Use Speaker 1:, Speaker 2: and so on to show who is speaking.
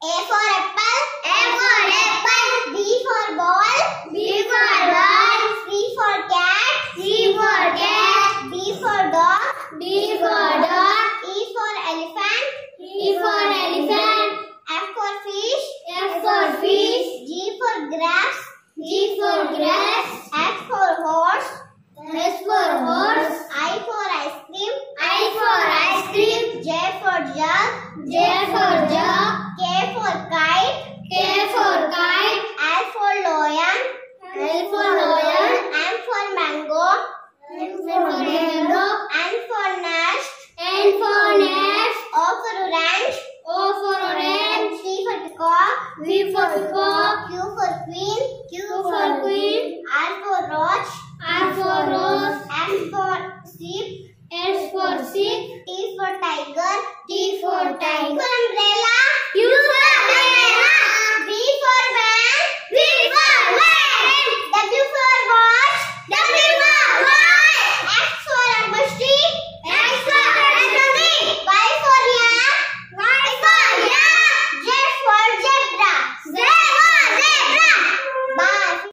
Speaker 1: A for apple. A for apple. B for ball. B for ball. C for cat. C for cat. D for dog. D for dog. E for elephant. E for elephant. F for fish. F for fish. G for grass. G for grass. H for horse. H for horse. I for ice cream. I for ice cream. J for jug. J for jug. K for kite. K for kite. L for lion. L for lion. M for mango. M for mango. N for nest. N for nest. O for orange. O for orange. P for peacock. V for peacock. Q for queen. Q for queen. R for roach. R for roach. S for sheep. S for sheep.